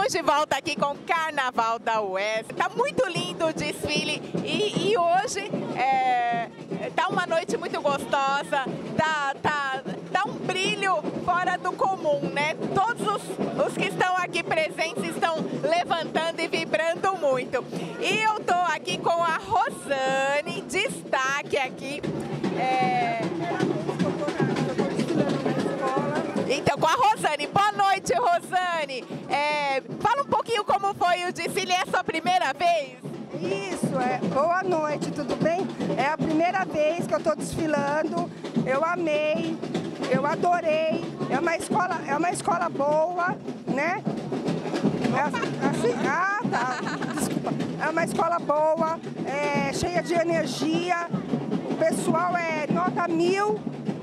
Estamos de volta aqui com o Carnaval da UESP. Tá muito lindo o desfile e hoje tá uma noite muito gostosa, tá um brilho fora do comum, né? Todos os que estão aqui presentes estão levantando e vibrando muito. E eu tô aqui com a Rosane, destaque aqui. Então, com a Rosane. Boa noite, Rosane. Fala um pouquinho como foi o desfile. É a sua primeira vez? Isso, boa noite, tudo bem? É a primeira vez que eu estou desfilando. Eu amei, eu adorei. É uma escola boa, né? Desculpa. É uma escola boa, cheia de energia. O pessoal é nota 1000.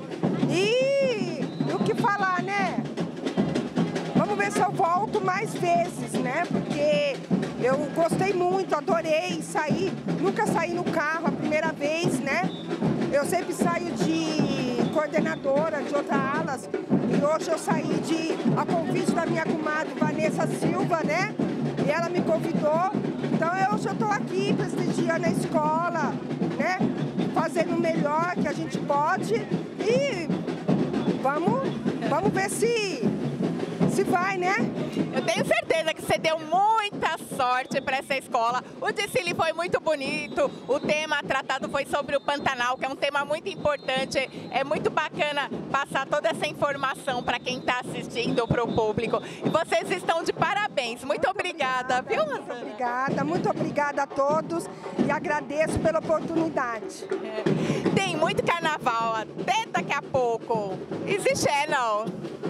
E o que falar, né? Vamos ver se eu volto mais vezes, né? Porque eu gostei muito, adorei sair. Nunca saí no carro a primeira vez, né? Eu sempre saio de coordenadora de outras alas. E hoje eu saí a convite da minha comadre Vanessa Silva, né? E ela me convidou. Então hoje eu estou aqui prestigiando a escola, né? Fazendo o melhor que a gente pode. E vamos ver se vai, né? Eu tenho certeza que você deu muita sorte para essa escola. O desfile foi muito bonito. O tema tratado foi sobre o Pantanal, que é um tema muito importante. É muito bacana passar toda essa informação para quem está assistindo, para o público. E vocês estão de parabéns. Muito obrigada, viu, Rosana? Muito obrigada a todos e agradeço pela oportunidade. Tem muito carnaval até daqui a pouco. Existe, não?